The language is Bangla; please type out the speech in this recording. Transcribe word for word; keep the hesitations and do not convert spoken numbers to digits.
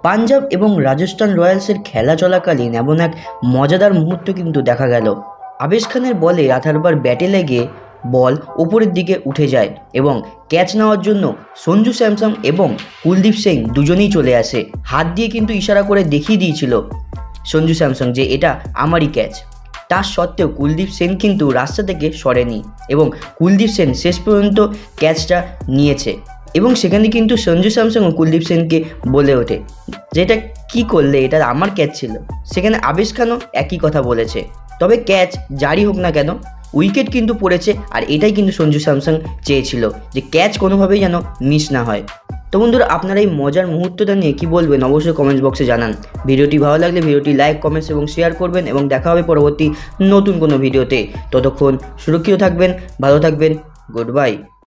পাঞ্জাব এবং রাজস্থান রয়্যালসের খেলা চলাকালীন এমন এক মজাদার মুহূর্ত কিন্তু দেখা গেল। আবেশ খানের বলে আথারবার ব্যাটে লেগে বল ওপরের দিকে উঠে যায় এবং ক্যাচ নেওয়ার জন্য সঞ্জু স্যামসন এবং কুলদীপ সিং দুজনেই চলে আসে। হাত দিয়ে কিন্তু ইশারা করে দেখিয়ে দিয়েছিল সঞ্জু স্যামসন যে এটা আমারই ক্যাচ। তার সত্ত্বেও কুলদীপ সেন কিন্তু রাস্তা থেকে সরেনি এবং কুলদীপ সেন শেষ পর্যন্ত ক্যাচটা নিয়েছে এবং সেখানে কিন্তু সঞ্জু স্যামসন ও কুলদীপ সেনকে বলে ওঠে যে এটা কী করলে, এটা আমার ক্যাচ ছিল। সেখানে আবেশ খানও একই কথা বলেছে। তবে ক্যাচ জারি হোক না কেন, উইকেট কিন্তু পড়েছে, আর এটাই কিন্তু সঞ্জু স্যামসন চেয়েছিল যে ক্যাচ কোনোভাবেই যেন মিস না হয়। তো বন্ধুরা, আপনারা এই মজার মুহূর্তটা নিয়ে কী বলবেন অবশ্যই কমেন্টস বক্সে জানান। ভিডিওটি ভালো লাগলে ভিডিওটি লাইক, কমেন্টস এবং শেয়ার করবেন এবং দেখা হবে পরবর্তী নতুন কোনো ভিডিওতে। ততক্ষণ সুরক্ষিত থাকবেন, ভালো থাকবেন, গুড বাই।